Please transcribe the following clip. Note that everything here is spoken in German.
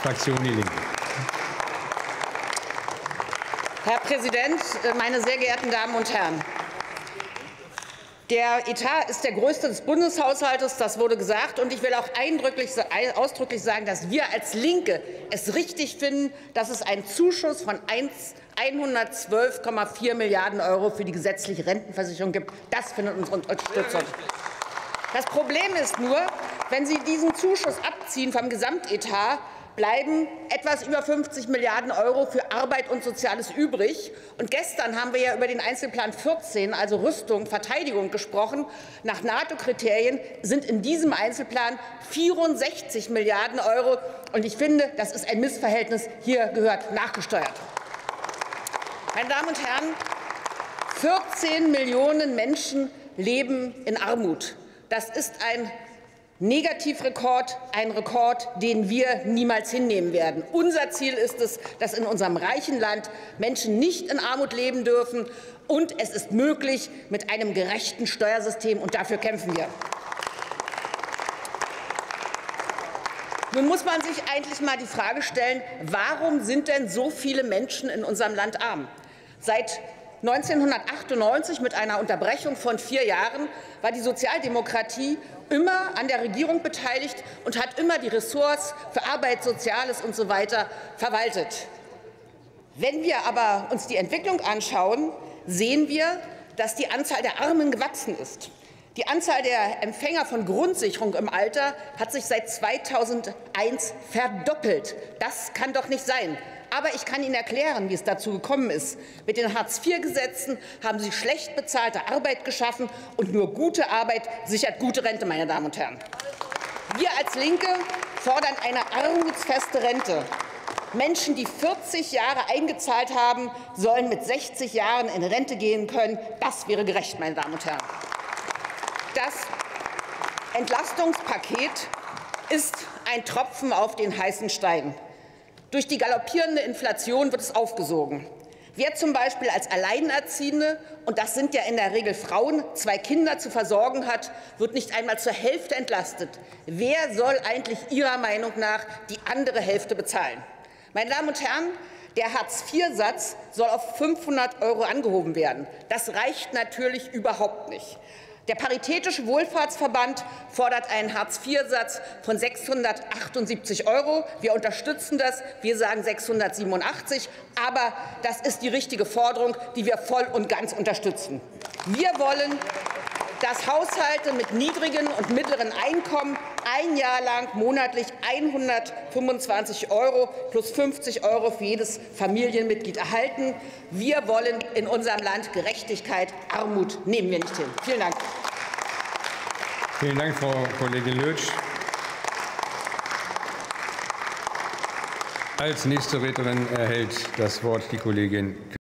Fraktion Die Linke. Herr Präsident, meine sehr geehrten Damen und Herren! Der Etat ist der größte des Bundeshaushalts, das wurde gesagt. Und ich will auch ausdrücklich sagen, dass wir als Linke es richtig finden, dass es einen Zuschuss von 112,4 Milliarden € für die gesetzliche Rentenversicherung gibt. Das findet unsere Unterstützung. Das Problem ist nur, wenn Sie diesen Zuschuss abziehen vom Gesamtetat, bleiben etwas über 50 Milliarden € für Arbeit und Soziales übrig. Und gestern haben wir ja über den Einzelplan 14, also Rüstung, Verteidigung, gesprochen. Nach NATO-Kriterien sind in diesem Einzelplan 64 Milliarden €. Und ich finde, das ist ein Missverhältnis. Hier gehört nachgesteuert. Meine Damen und Herren, 14 Millionen Menschen leben in Armut. Das ist ein Negativrekord, ein Rekord, den wir niemals hinnehmen werden. Unser Ziel ist es, dass in unserem reichen Land Menschen nicht in Armut leben dürfen. Und es ist möglich mit einem gerechten Steuersystem, und dafür kämpfen wir. Nun muss man sich eigentlich mal die Frage stellen, warum sind denn so viele Menschen in unserem Land arm? Seit 1998, mit einer Unterbrechung von 4 Jahren, war die Sozialdemokratie immer an der Regierung beteiligt und hat immer die Ressorts für Arbeit, Soziales und so weiter verwaltet. Wenn wir aber uns die Entwicklung anschauen, sehen wir, dass die Anzahl der Armen gewachsen ist. Die Anzahl der Empfänger von Grundsicherung im Alter hat sich seit 2001 verdoppelt. Das kann doch nicht sein. Aber ich kann Ihnen erklären, wie es dazu gekommen ist. Mit den Hartz-IV-Gesetzen haben Sie schlecht bezahlte Arbeit geschaffen, und nur gute Arbeit sichert gute Rente, meine Damen und Herren. Wir als Linke fordern eine armutsfeste Rente. Menschen, die 40 Jahre eingezahlt haben, sollen mit 60 Jahren in Rente gehen können. Das wäre gerecht, meine Damen und Herren. Das Entlastungspaket ist ein Tropfen auf den heißen Stein. Durch die galoppierende Inflation wird es aufgesogen. Wer zum Beispiel als Alleinerziehende, und das sind ja in der Regel Frauen, 2 Kinder zu versorgen hat, wird nicht einmal zur Hälfte entlastet. Wer soll eigentlich Ihrer Meinung nach die andere Hälfte bezahlen? Meine Damen und Herren, der Hartz-IV-Satz soll auf 500 € angehoben werden. Das reicht natürlich überhaupt nicht. Der Paritätische Wohlfahrtsverband fordert einen Hartz-IV-Satz von 678 €. Wir unterstützen das. Wir sagen 687. Aber das ist die richtige Forderung, die wir voll und ganz unterstützen. Wir wollen, dass Haushalte mit niedrigen und mittleren Einkommen ein Jahr lang monatlich 125 € plus 50 € für jedes Familienmitglied erhalten. Wir wollen in unserem Land Gerechtigkeit. Armut nehmen wir nicht hin. Vielen Dank. Vielen Dank, Frau Kollegin Lötsch. Als nächste Rednerin erhält das Wort die Kollegin